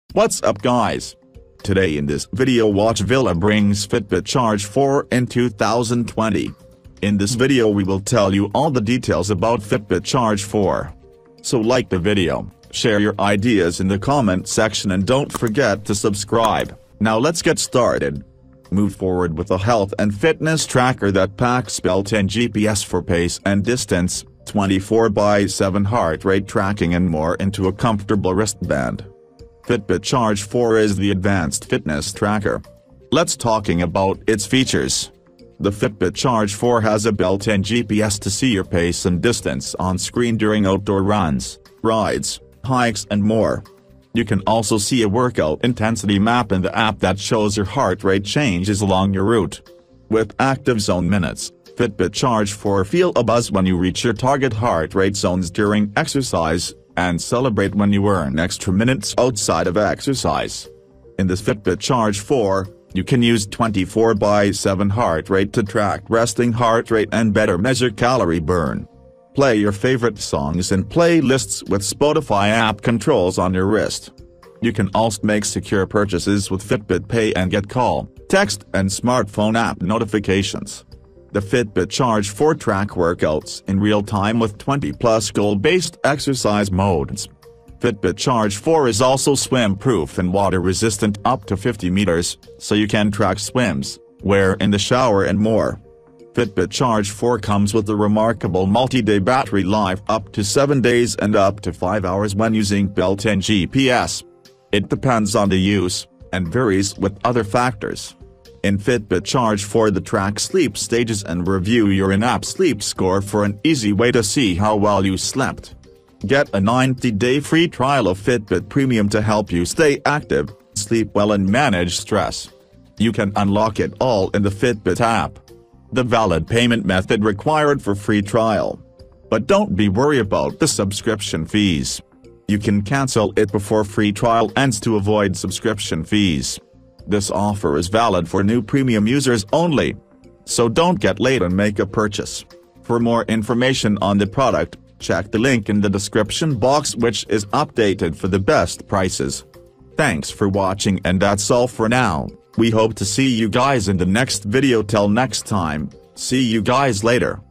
What's up guys? Today in this video Watchvilla brings Fitbit Charge 4 in 2020. In this video we will tell you all the details about Fitbit Charge 4. So like the video, share your ideas in the comment section and don't forget to subscribe. Now let's get started. Move forward with a health and fitness tracker that packs built-in GPS for pace and distance, 24/7 heart rate tracking and more into a comfortable wristband. Fitbit Charge 4 is the advanced fitness tracker. Let's talking about its features. The Fitbit Charge 4 has a built-in GPS to see your pace and distance on screen during outdoor runs, rides, hikes and more. You can also see a workout intensity map in the app that shows your heart rate changes along your route. With active zone minutes, Fitbit Charge 4 feel a buzz when you reach your target heart rate zones during exercise, and celebrate when you earn extra minutes outside of exercise. In this Fitbit Charge 4, you can use 24/7 heart rate to track resting heart rate and better measure calorie burn. Play your favorite songs and playlists with Spotify app controls on your wrist. You can also make secure purchases with Fitbit Pay and get call, text and smartphone app notifications. The Fitbit Charge 4 track workouts in real time with 20+ goal-based exercise modes. Fitbit Charge 4 is also swim-proof and water-resistant up to 50 meters, so you can track swims, wear in the shower and more. Fitbit Charge 4 comes with a remarkable multi-day battery life up to 7 days and up to 5 hours when using built-in GPS. It depends on the use, and varies with other factors. In Fitbit Charge 4 the track sleep stages and review your in-app sleep score for an easy way to see how well you slept. Get a 90-day free trial of Fitbit Premium to help you stay active, sleep well and manage stress. You can unlock it all in the Fitbit app. The valid payment method required for free trial. But don't be worried about the subscription fees. You can cancel it before free trial ends to avoid subscription fees. This offer is valid for new premium users only. So don't get late and make a purchase. For more information on the product, check the link in the description box which is updated for the best prices. Thanks for watching and that's all for now. We hope to see you guys in the next video. Till next time, see you guys later.